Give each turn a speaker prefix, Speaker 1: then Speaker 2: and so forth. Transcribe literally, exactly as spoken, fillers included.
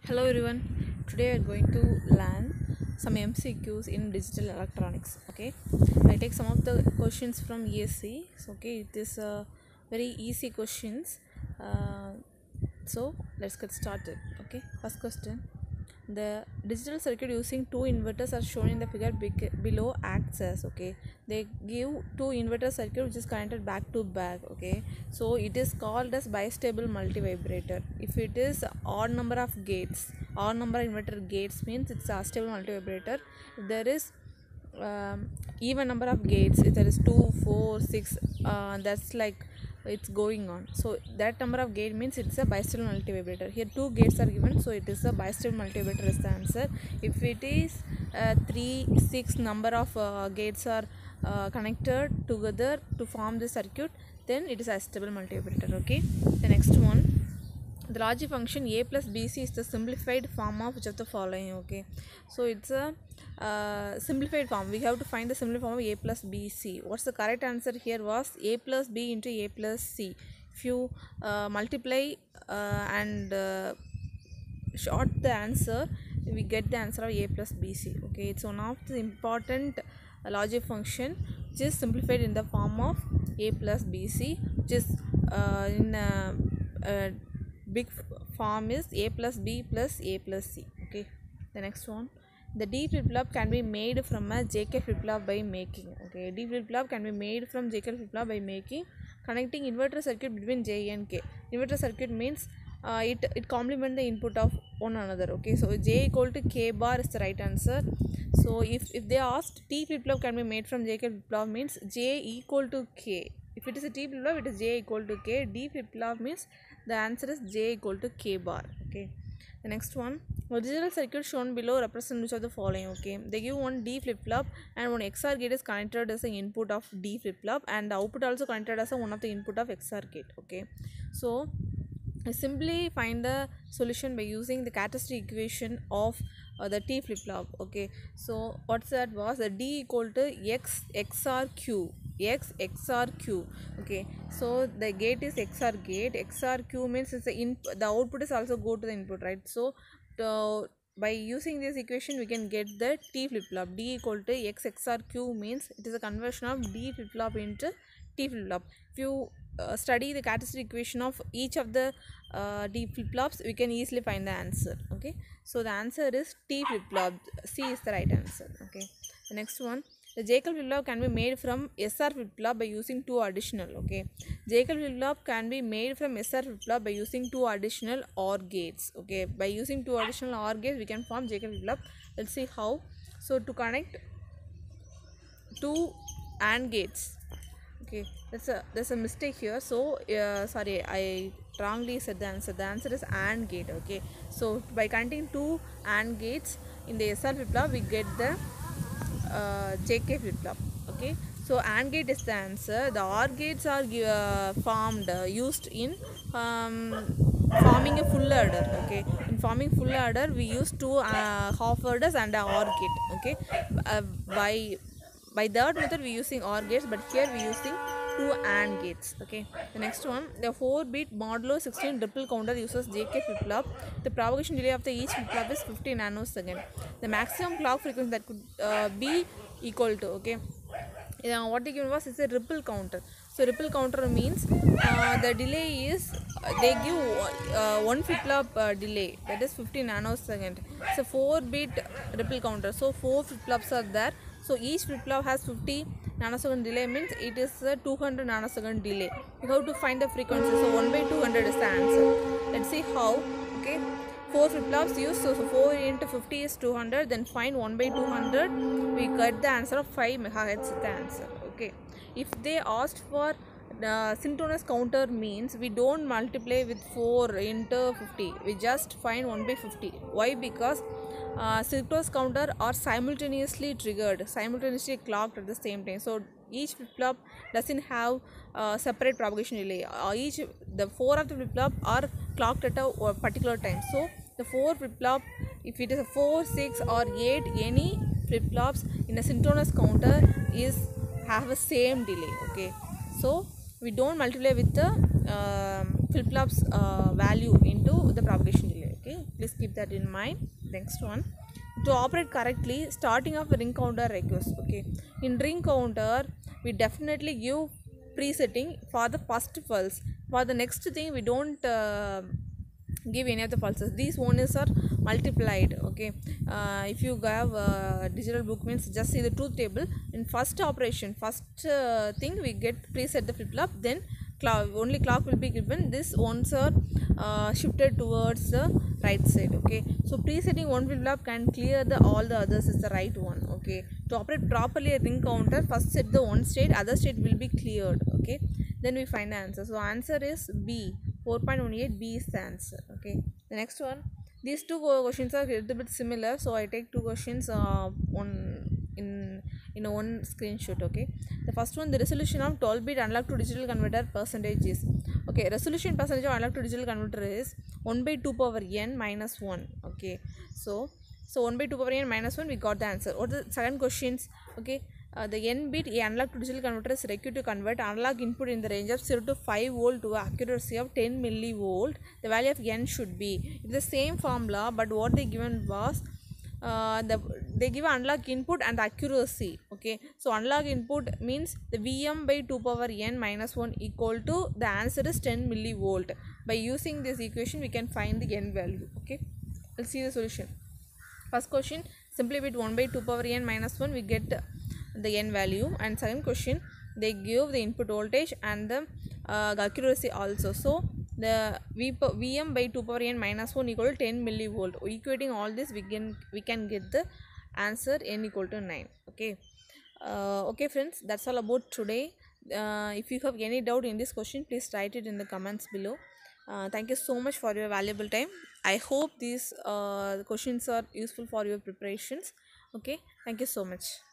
Speaker 1: Hello everyone. Today we are going to learn some M C Qs in digital electronics. Okay, I take some of the questions from E S C. So, okay, it is uh, very easy questions. Uh, so let's get started. Okay, first question: the digital circuit using two inverters are shown in the figure below acts as. Okay, they give two inverter circuit which is connected back to back. Okay, so it is called as bistable multivibrator. If it is odd number of gates, odd number of inverter gates means it's a stable multivibrator. If there is um, even number of gates, if there is two, four, six, uh, that's like it's going on. So that number of gate means it's a bistable multivibrator. Here two gates are given, so it is a bistable multivibrator is the answer. If it is uh, three, six number of uh, gates are uh, connected together to form the circuit, then it is a stable multivibrator. Okay, the next one, the logic function a plus bc is the simplified form of which of the following. Okay, so it's a uh, simplified form. We have to find the simplified form of a plus bc. What's the correct answer here was a plus b into a plus c. If you uh, multiply uh, and uh, short the answer, we get the answer of a plus bc. Okay, it's one of the important uh, logic function which is simplified in the form of a plus bc, which is uh, in uh, uh, big form is a plus b plus a plus c. Okay, the next one, the D flip-flop can be made from a J K flip-flop by making. Okay, D flip-flop can be made from J K flip-flop by making connecting inverter circuit between J and K. Inverter circuit means uh, it it complement the input of one another. Okay, so J equal to K bar is the right answer. So if if they asked T flip-flop can be made from J K flip-flop means J equal to K. If it is a T flip-flop, it is J equal to K. D flip-flop means the answer is J equal to K bar. Okay, the next one, the digital circuit shown below represent which of the following. Okay, they give one D flip-flop and one X R gate is connected as the input of D flip-flop and the output also connected as a one of the input of X R gate. Okay, so I simply find the solution by using the characteristic equation of uh, the T flip-flop. Okay, so what's that was the D equal to X X R Q. X X R Q. Okay, so the gate is X R gate. X R Q means it's the in the output is also go to the input, right? So to, by using this equation we can get the T flip-flop. D equal to X X R Q means it is a conversion of D flip-flop into T flip-flop. If you uh, study the characteristic equation of each of the uh, D flip-flops, we can easily find the answer. Okay, so the answer is T flip-flop. C is the right answer. Okay, the next one, the J K flip-flop can be made from S R flip-flop by using two additional. Okay, J K flip-flop can be made from S R flip-flop by using two additional OR gates. Okay, by using two additional OR gates we can form J K flip-flop. Let's see how. So to connect two AND gates. Okay, that's a there's a mistake here. So uh, sorry, I wrongly said the answer. The answer is AND gate. Okay, so by connecting two AND gates in the S R flip-flop we get the uh, J K flip-flop. Okay, so AND gate is the answer. The OR gates are uh, formed uh, used in um, forming a full adder. Okay, in forming full adder we use two uh, half adders and a OR gate. Okay, uh, by by that method we using OR gates, but here we using two AND gates. Okay, the next one, the four bit modulo sixteen ripple counter uses J K flip-flop. The propagation delay of the each flip-flop is fifty nanosecond. The maximum clock frequency that could uh, be equal to. Okay, uh, what they given was is a ripple counter. So ripple counter means uh, the delay is uh, they give uh, one flip-flop uh, delay, that is fifty nanosecond. It's a four bit ripple counter, so four flip-flops are there. So each flip-flop has fifty nanosecond delay means it is a two hundred nanosecond delay. You have to find the frequency, so one by two hundred is the answer. Let's see how. Okay, four flip-flops used, so, so four into fifty is two hundred, then find one by two hundred, we get the answer of five megahertz is the answer. Okay, if they asked for the synchronous counter means we don't multiply with four into fifty, we just find one by fifty. Why? Because uh, synchronous counter are simultaneously triggered, simultaneously clocked at the same time. So each flip-flop doesn't have uh, separate propagation delay. Uh, each the four of the flip-flop are clocked at a particular time. So the four flip-flop, if it is a four, six or eight, any flip-flops in a synchronous counter is have the same delay. Okay, so we don't multiply with the uh, flip-flops uh, value into the propagation delay. Okay. Okay, please keep that in mind. Next one, to operate correctly, starting off ring counter request. Okay, in ring counter we definitely give presetting for the first pulse. For the next thing we don't uh, give any of the pulses. These ones are multiplied. Okay, uh, if you have uh, digital book means just see the truth table. In first operation, first uh, thing we get preset the flip flop, then clock, only clock will be given. This ones are uh, shifted towards the right side. Okay, so presetting one flip flop can clear the all the others is the right one. Okay, to operate properly a ring counter, first set the one state, other state will be cleared. Okay, then we find the answer. So answer is B, four point one eight. B is the answer. Okay, the next one, these two questions are a little bit similar, so I take two questions uh, on in in a one screenshot. Okay, the first one, the resolution of twelve bit analog to digital converter percentage is, okay, resolution percentage of analog to digital converter is one by two power n minus one. Okay, so so one by two power n minus one, we got the answer. What the second questions? Okay, uh, the n bit analog to digital converter is required to convert analog input in the range of zero to five volt to accuracy of ten millivolt. The value of n should be, it's the same formula, but what they given was uh, the they give analog input and accuracy. Okay, so analog input means the Vm by two power n minus one equal to, the answer is ten millivolt. By using this equation we can find the n value. Okay, let's see the solution. First question, simply with one by two power n minus one we get the n value, and second question they give the input voltage and the uh, accuracy also. So the v Vm by two power n minus one equal to ten millivolt. Equating all this we can we can get the answer n equal to nine. Okay, uh, okay friends, that's all about today. Uh, if you have any doubt in this question, please write it in the comments below. Uh, thank you so much for your valuable time. I hope these uh, questions are useful for your preparations. Okay, thank you so much.